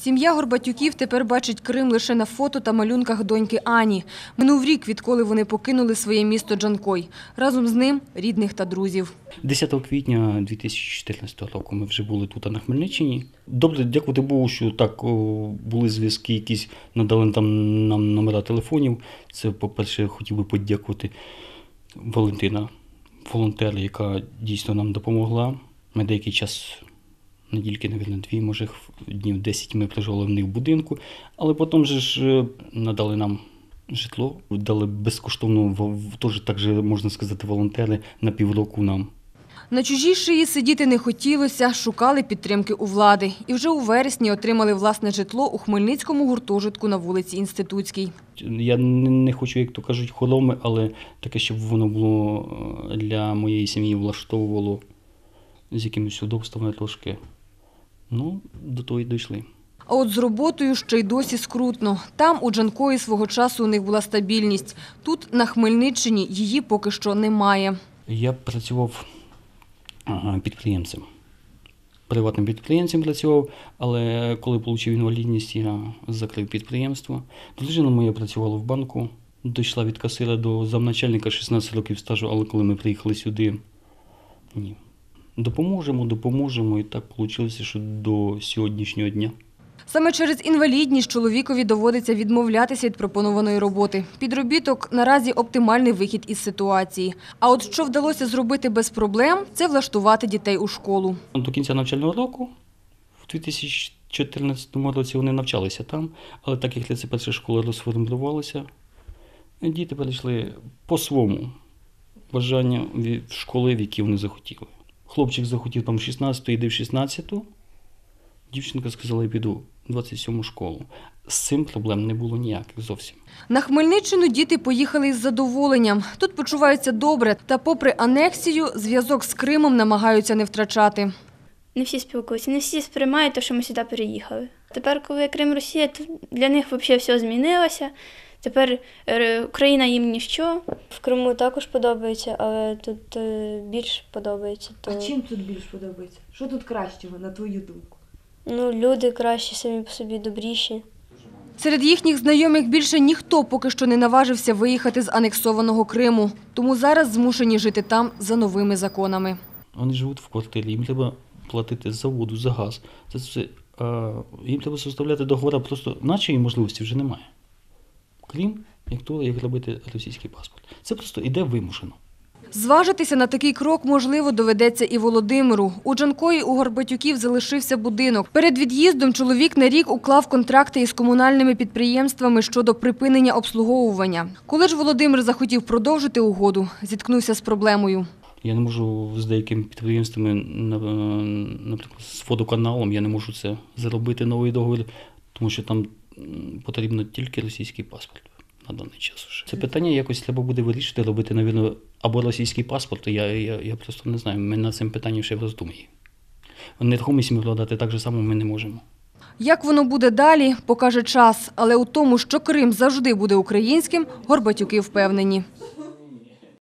Сім'я Горбатюків тепер бачить Крим лише на фото та малюнках доньки Ані. Минув рік, відколи вони покинули своє місто Джанкой. Разом з ним – рідних та друзів. 10 квітня 2014 року ми вже були тут, на Хмельниччині. Добре, дякувати Богу, що так були зв'язки якісь, надали там нам номера телефонів. Це, по-перше, хотів би подякувати Валентина, волонтера, яка дійсно нам допомогла. Ми деякий час, недільки, мабуть, 2, може днів 10 ми проживали в них в будинку, але потім же ж надали нам житло, дали безкоштовно, теж так же, можна сказати, волонтери на півроку нам. На чужій шиї сидіти не хотілося, шукали підтримки у влади. І вже у вересні отримали власне житло у Хмельницькому гуртожитку на вулиці Інститутській. Я не хочу, як то кажуть, хороми, але таке, щоб воно було для моєї сім'ї влаштовувало з якимись удобствами трошки. Ну, до того й дійшли. А от з роботою ще й досі скрутно. Там, у Джанкої, свого часу у них була стабільність. Тут, на Хмельниччині, її поки що немає. Я працював підприємцем. Приватним підприємцем працював, але коли отримав інвалідність, я закрив підприємство. Дружина моя працювала в банку, дійшла від касира до замначальника, 16 років стажу, але коли ми приїхали сюди, ні. Допоможемо, і так вийшло, що до сьогоднішнього дня. Саме через інвалідність чоловікові доводиться відмовлятися від пропонованої роботи. Підробіток – наразі оптимальний вихід із ситуації. А от що вдалося зробити без проблем – це влаштувати дітей у школу. До кінця навчального року, в 2014 році вони навчалися там, але так як це перша школа розформувалася, діти перейшли по своєму бажанню в школи, в які вони захотіли. Хлопчик захотів там 16-ту, йде в 16-ту. Дівчинка сказала, я піду в 27-му школу. З цим проблем не було ніяких зовсім. На Хмельниччину діти поїхали із задоволенням. Тут почуваються добре, та попри анексію, зв'язок з Кримом намагаються не втрачати. Не всі спілкуються, не всі сприймають те, що ми сюди переїхали. Тепер, коли Крим Росія, то для них взагалі все змінилося. Тепер Україна їм ніщо. В Криму також подобається, але тут більш подобається. А чим тут більш подобається? Що тут кращого, на твою думку? Ну, люди кращі, самі по собі добріші. Серед їхніх знайомих більше ніхто поки що не наважився виїхати з анексованого Криму. Тому зараз змушені жити там за новими законами. Вони живуть в квартирі, їм треба платити за воду, за газ. Це все, їм треба составляти договори, просто наче можливості вже немає. Крім як робити російський паспорт. Це просто іде вимушено. Зважитися на такий крок, можливо, доведеться і Володимиру. У Джанкої у Горбатюків залишився будинок. Перед від'їздом чоловік на рік уклав контракти із комунальними підприємствами щодо припинення обслуговування. Коли ж Володимир захотів продовжити угоду, зіткнувся з проблемою. Я не можу з деякими підприємствами, наприклад, з водоканалом, я не можу це зробити новий договір, тому що там потрібно тільки російський паспорт на даний час. Це питання якось треба буде вирішити, робити, мабуть, або російський паспорт, я просто не знаю, ми над цим питанням ще роздумуємо. Нерухомість ми вкладати так же само ми не можемо. Як воно буде далі, покаже час. Але у тому, що Крим завжди буде українським, Горбатюки впевнені.